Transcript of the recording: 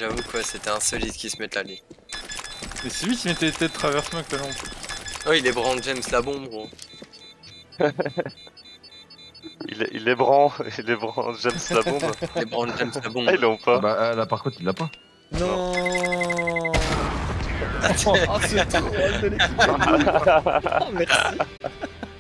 j'avoue quoi, c'était insolite qu'il se mette là, lui. Mais c'est lui qui mettait les têtes traverse moi que t'as longtemps. Oh, il est Brand James la bombe, gros. Il est Brand James la bombe. Il est Brand James la bombe. Ah, ils l'ont pas. Bah là par contre il l'a pas. Non. Ah, Oh, ce troll de l'équipe. Oh, merci.